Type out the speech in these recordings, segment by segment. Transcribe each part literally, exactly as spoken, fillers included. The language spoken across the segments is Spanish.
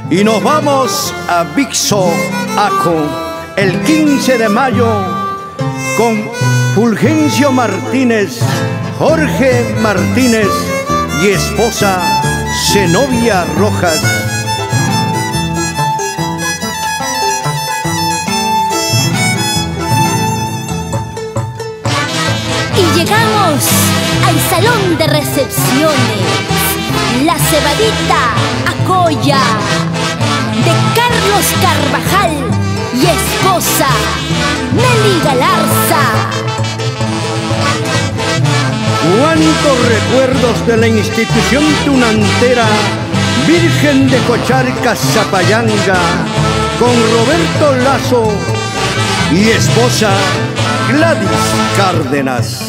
Y nos vamos a Bixo, Ajo, el quince de mayo, con Fulgencio Martínez, Jorge Martínez y esposa Zenobia Rojas. Y llegamos al salón de recepciones, la cebadita Acoya, de Carlos Carvajal y esposa Nelly Galarza. Cuántos recuerdos de la institución tunantera Virgen de Cocharca, Zapayanga, con Roberto Lazo y esposa Gladys Cárdenas.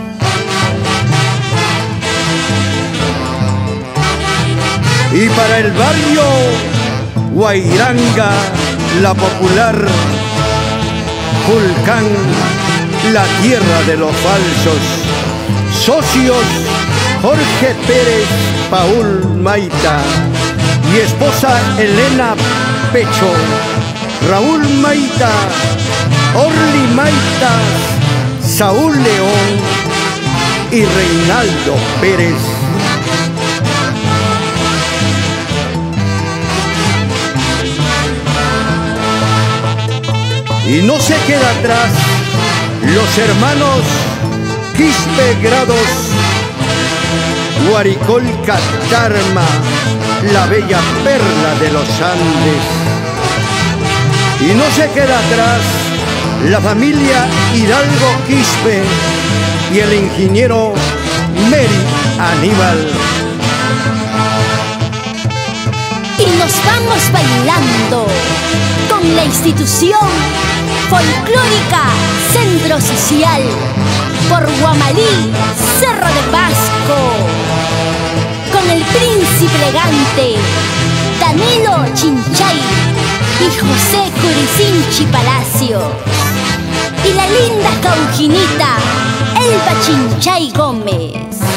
Y para el barrio Guairanga, la popular, Julcán, la tierra de los falsos, socios Jorge Pérez, Paul Maita y esposa Elena Pecho, Raúl Maita, Orly Maita, Saúl León y Reinaldo Pérez. Y no se queda atrás los hermanos Quispe Grados, Guaricolca Tarma, la bella perla de los Andes. Y no se queda atrás la familia Hidalgo Quispe y el ingeniero Mary Aníbal. Y nos vamos bailando con la institución folclórica Centro Social por Guamalí, Cerro de Pasco, con el príncipe elegante Danilo Chinchay y José Curicinchi Palacio, y la linda cauquinita Elba Chinchay Gómez.